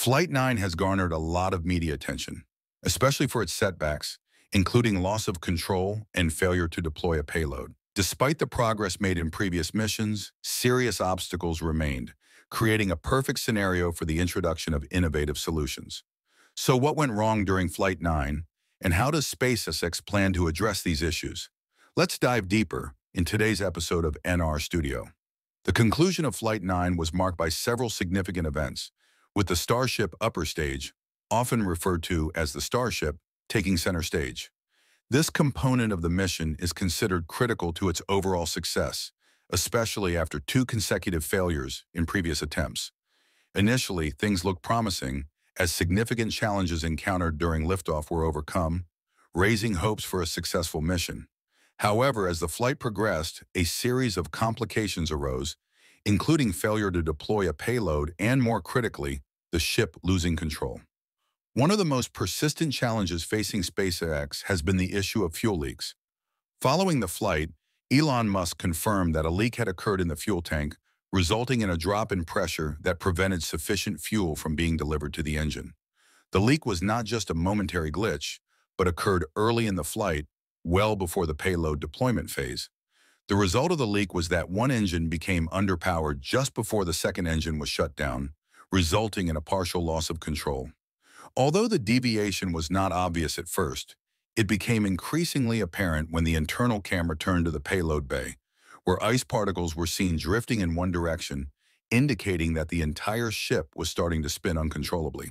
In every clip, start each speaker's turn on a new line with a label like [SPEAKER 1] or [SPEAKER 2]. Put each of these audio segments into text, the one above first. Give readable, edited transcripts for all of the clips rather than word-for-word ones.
[SPEAKER 1] Flight 9 has garnered a lot of media attention, especially for its setbacks, including loss of control and failure to deploy a payload. Despite the progress made in previous missions, serious obstacles remained, creating a perfect scenario for the introduction of innovative solutions. So what went wrong during Flight 9, and how does SpaceX plan to address these issues? Let's dive deeper in today's episode of NR Studio. The conclusion of Flight 9 was marked by several significant events, with the Starship upper stage, often referred to as the Starship, taking center stage. This component of the mission is considered critical to its overall success, especially after two consecutive failures in previous attempts. Initially, things looked promising as significant challenges encountered during liftoff were overcome, raising hopes for a successful mission. However, as the flight progressed, a series of complications arose, including failure to deploy a payload and, more critically, the ship losing control. One of the most persistent challenges facing SpaceX has been the issue of fuel leaks. Following the flight, Elon Musk confirmed that a leak had occurred in the fuel tank, resulting in a drop in pressure that prevented sufficient fuel from being delivered to the engine. The leak was not just a momentary glitch, but occurred early in the flight, well before the payload deployment phase. The result of the leak was that one engine became underpowered just before the second engine was shut down, resulting in a partial loss of control. Although the deviation was not obvious at first, it became increasingly apparent when the internal camera turned to the payload bay, where ice particles were seen drifting in one direction, indicating that the entire ship was starting to spin uncontrollably.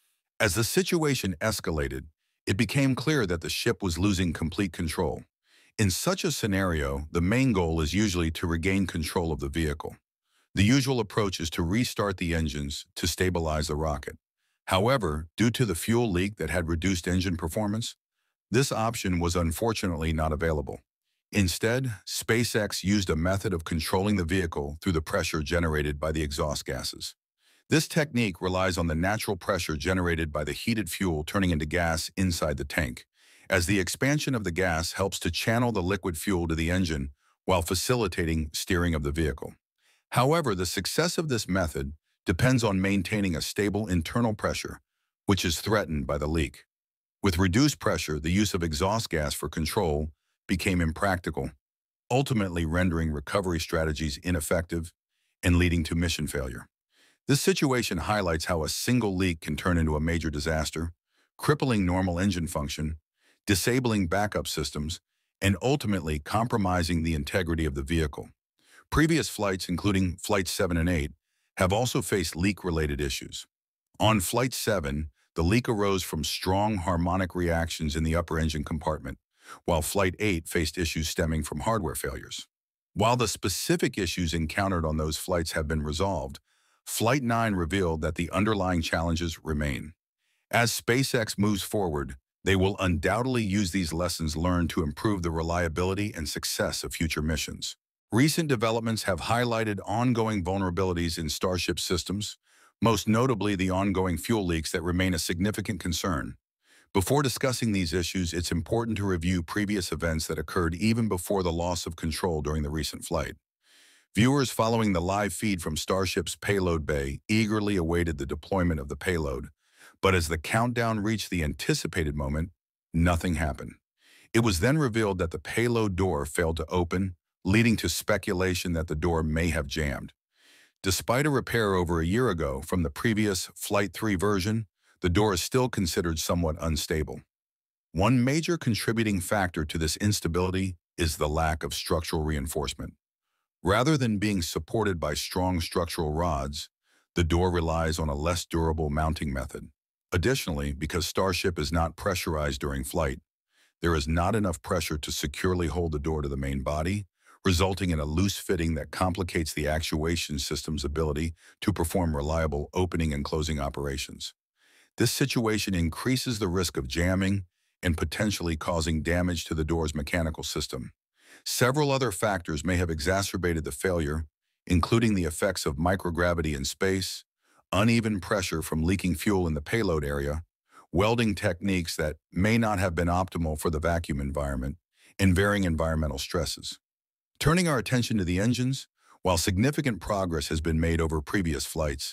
[SPEAKER 1] As the situation escalated, it became clear that the ship was losing complete control. In such a scenario, the main goal is usually to regain control of the vehicle. The usual approach is to restart the engines to stabilize the rocket. However, due to the fuel leak that had reduced engine performance, this option was unfortunately not available. Instead, SpaceX used a method of controlling the vehicle through the pressure generated by the exhaust gases. This technique relies on the natural pressure generated by the heated fuel turning into gas inside the tank, as the expansion of the gas helps to channel the liquid fuel to the engine while facilitating steering of the vehicle. However, the success of this method depends on maintaining a stable internal pressure, which is threatened by the leak. With reduced pressure, the use of exhaust gas for control became impractical, ultimately rendering recovery strategies ineffective and leading to mission failure. This situation highlights how a single leak can turn into a major disaster, crippling normal engine function, disabling backup systems, and ultimately compromising the integrity of the vehicle. Previous flights, including Flights 7 and 8, have also faced leak-related issues. On Flight 7, the leak arose from strong harmonic reactions in the upper engine compartment, while Flight 8 faced issues stemming from hardware failures. While the specific issues encountered on those flights have been resolved, Flight 9 revealed that the underlying challenges remain. As SpaceX moves forward, they will undoubtedly use these lessons learned to improve the reliability and success of future missions. Recent developments have highlighted ongoing vulnerabilities in Starship systems, most notably the ongoing fuel leaks that remain a significant concern. Before discussing these issues, it's important to review previous events that occurred even before the loss of control during the recent flight. Viewers following the live feed from Starship's payload bay eagerly awaited the deployment of the payload, but as the countdown reached the anticipated moment, nothing happened. It was then revealed that the payload door failed to open, leading to speculation that the door may have jammed. Despite a repair over a year ago from the previous Flight 3 version, the door is still considered somewhat unstable. One major contributing factor to this instability is the lack of structural reinforcement. Rather than being supported by strong structural rods, the door relies on a less durable mounting method. Additionally, because Starship is not pressurized during flight, there is not enough pressure to securely hold the door to the main body, resulting in a loose fitting that complicates the actuation system's ability to perform reliable opening and closing operations. This situation increases the risk of jamming and potentially causing damage to the door's mechanical system. Several other factors may have exacerbated the failure, including the effects of microgravity in space, uneven pressure from leaking fuel in the payload area, welding techniques that may not have been optimal for the vacuum environment, and varying environmental stresses. Turning our attention to the engines, while significant progress has been made over previous flights,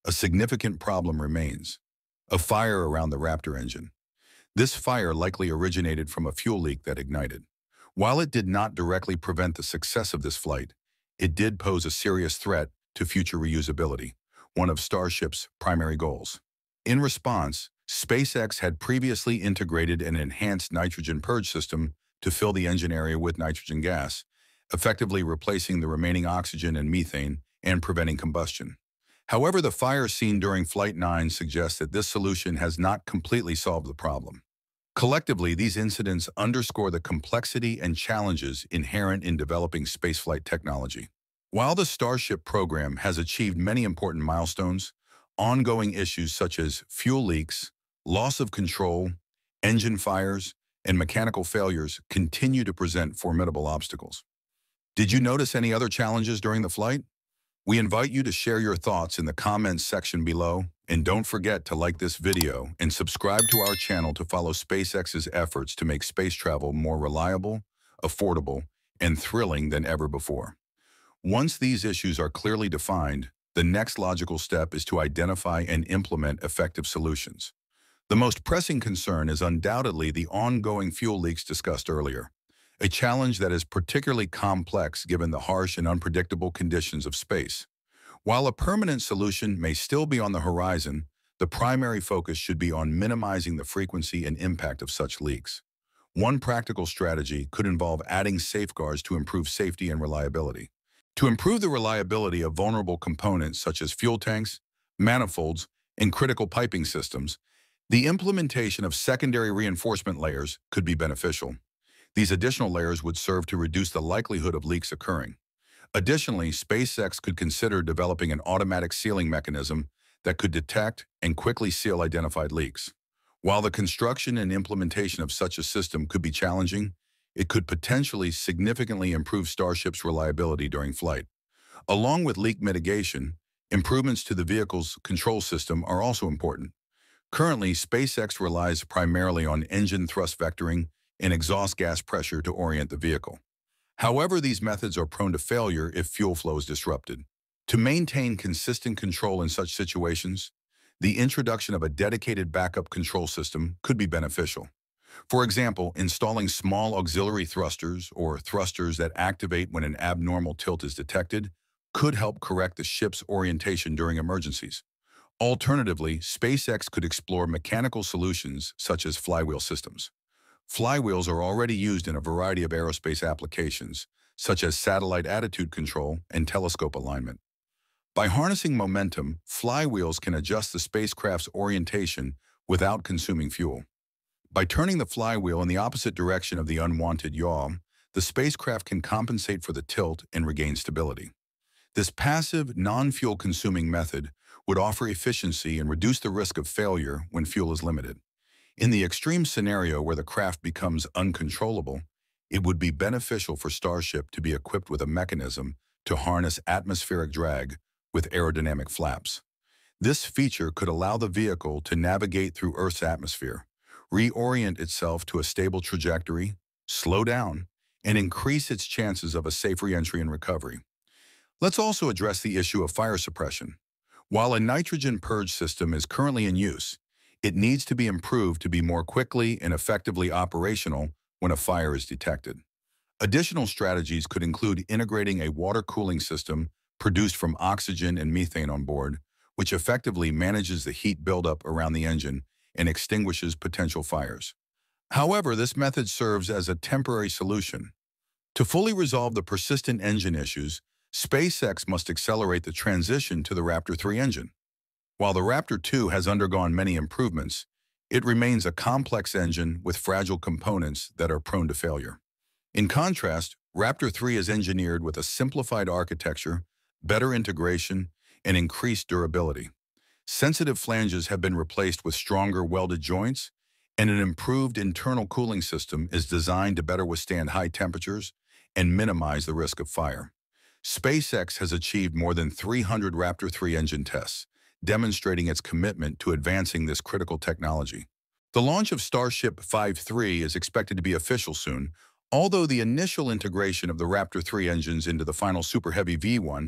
[SPEAKER 1] a significant problem remains: a fire around the Raptor engine. This fire likely originated from a fuel leak that ignited. While it did not directly prevent the success of this flight, it did pose a serious threat to future reusability, one of Starship's primary goals. In response, SpaceX had previously integrated an enhanced nitrogen purge system to fill the engine area with nitrogen gas, effectively replacing the remaining oxygen and methane and preventing combustion. However, the fire seen during Flight 9 suggests that this solution has not completely solved the problem. Collectively, these incidents underscore the complexity and challenges inherent in developing spaceflight technology. While the Starship program has achieved many important milestones, ongoing issues such as fuel leaks, loss of control, engine fires, and mechanical failures continue to present formidable obstacles. Did you notice any other challenges during the flight? We invite you to share your thoughts in the comments section below, and don't forget to like this video and subscribe to our channel to follow SpaceX's efforts to make space travel more reliable, affordable, and thrilling than ever before. Once these issues are clearly defined, the next logical step is to identify and implement effective solutions. The most pressing concern is undoubtedly the ongoing fuel leaks discussed earlier, a challenge that is particularly complex given the harsh and unpredictable conditions of space. While a permanent solution may still be on the horizon, the primary focus should be on minimizing the frequency and impact of such leaks. One practical strategy could involve adding safeguards to improve safety and reliability. To improve the reliability of vulnerable components such as fuel tanks, manifolds, and critical piping systems, the implementation of secondary reinforcement layers could be beneficial. These additional layers would serve to reduce the likelihood of leaks occurring. Additionally, SpaceX could consider developing an automatic sealing mechanism that could detect and quickly seal identified leaks. While the construction and implementation of such a system could be challenging, it could potentially significantly improve Starship's reliability during flight. Along with leak mitigation, improvements to the vehicle's control system are also important. Currently, SpaceX relies primarily on engine thrust vectoring and exhaust gas pressure to orient the vehicle. However, these methods are prone to failure if fuel flow is disrupted. To maintain consistent control in such situations, the introduction of a dedicated backup control system could be beneficial. For example, installing small auxiliary thrusters or thrusters that activate when an abnormal tilt is detected could help correct the ship's orientation during emergencies. Alternatively, SpaceX could explore mechanical solutions such as flywheel systems. Flywheels are already used in a variety of aerospace applications, such as satellite attitude control and telescope alignment. By harnessing momentum, flywheels can adjust the spacecraft's orientation without consuming fuel. By turning the flywheel in the opposite direction of the unwanted yaw, the spacecraft can compensate for the tilt and regain stability. This passive, non-fuel consuming method would offer efficiency and reduce the risk of failure when fuel is limited. In the extreme scenario where the craft becomes uncontrollable, it would be beneficial for Starship to be equipped with a mechanism to harness atmospheric drag with aerodynamic flaps. This feature could allow the vehicle to navigate through Earth's atmosphere, reorient itself to a stable trajectory, slow down, and increase its chances of a safe re-entry and recovery. Let's also address the issue of fire suppression. While a nitrogen purge system is currently in use, it needs to be improved to be more quickly and effectively operational when a fire is detected. Additional strategies could include integrating a water cooling system produced from oxygen and methane on board, which effectively manages the heat buildup around the engine and extinguishes potential fires. However, this method serves as a temporary solution. To fully resolve the persistent engine issues, SpaceX must accelerate the transition to the Raptor 3 engine. While the Raptor 2 has undergone many improvements, it remains a complex engine with fragile components that are prone to failure. In contrast, Raptor 3 is engineered with a simplified architecture, better integration, and increased durability. Sensitive flanges have been replaced with stronger welded joints, and an improved internal cooling system is designed to better withstand high temperatures and minimize the risk of fire. SpaceX has achieved more than 300 Raptor 3 engine tests, demonstrating its commitment to advancing this critical technology. The launch of Starship 5-3 is expected to be official soon, although the initial integration of the Raptor 3 engines into the final Super Heavy V1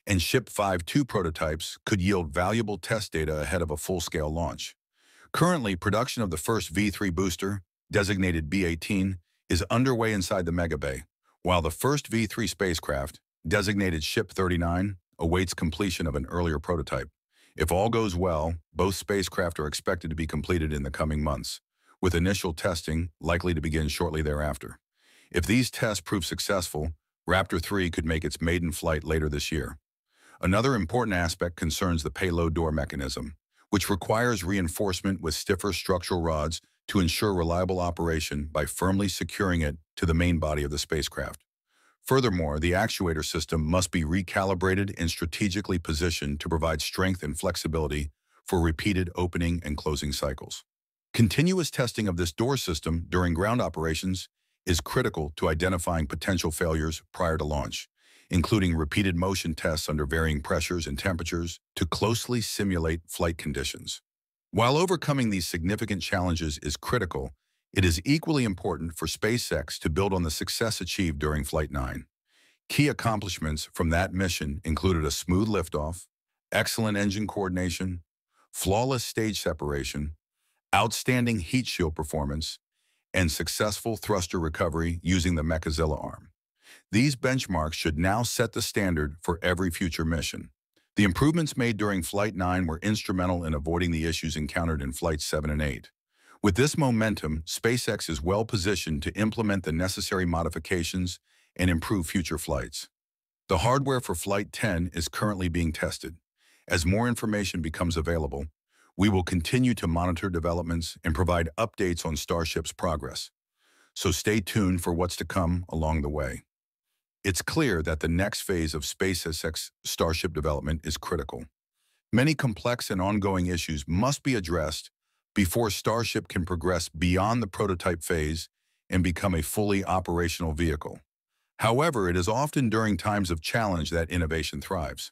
[SPEAKER 1] and Ship 5-2 prototypes could yield valuable test data ahead of a full-scale launch. Currently, production of the first V3 booster, designated B-18, is underway inside the Mega Bay, while the first V3 spacecraft, designated Ship 39, awaits completion of an earlier prototype. If all goes well, both spacecraft are expected to be completed in the coming months, with initial testing likely to begin shortly thereafter. If these tests prove successful, Raptor 3 could make its maiden flight later this year. Another important aspect concerns the payload door mechanism, which requires reinforcement with stiffer structural rods to ensure reliable operation by firmly securing it to the main body of the spacecraft. Furthermore, the actuator system must be recalibrated and strategically positioned to provide strength and flexibility for repeated opening and closing cycles. Continuous testing of this door system during ground operations is critical to identifying potential failures prior to launch, including repeated motion tests under varying pressures and temperatures to closely simulate flight conditions. While overcoming these significant challenges is critical, it is equally important for SpaceX to build on the success achieved during Flight 9. Key accomplishments from that mission included a smooth liftoff, excellent engine coordination, flawless stage separation, outstanding heat shield performance, and successful thruster recovery using the Mechazilla arm. These benchmarks should now set the standard for every future mission. The improvements made during Flight 9 were instrumental in avoiding the issues encountered in Flights 7 and 8. With this momentum, SpaceX is well positioned to implement the necessary modifications and improve future flights. The hardware for Flight 10 is currently being tested. As more information becomes available, we will continue to monitor developments and provide updates on Starship's progress. So stay tuned for what's to come along the way. It's clear that the next phase of SpaceX Starship development is critical. Many complex and ongoing issues must be addressed before Starship can progress beyond the prototype phase and become a fully operational vehicle. However, it is often during times of challenge that innovation thrives.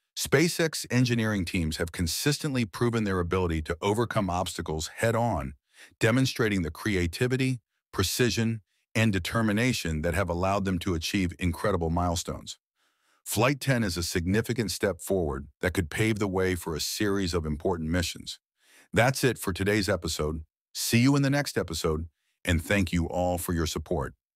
[SPEAKER 1] SpaceX engineering teams have consistently proven their ability to overcome obstacles head-on, demonstrating the creativity, precision, and determination that have allowed them to achieve incredible milestones. Flight 10 is a significant step forward that could pave the way for a series of important missions. That's it for today's episode. See you in the next episode, and thank you all for your support.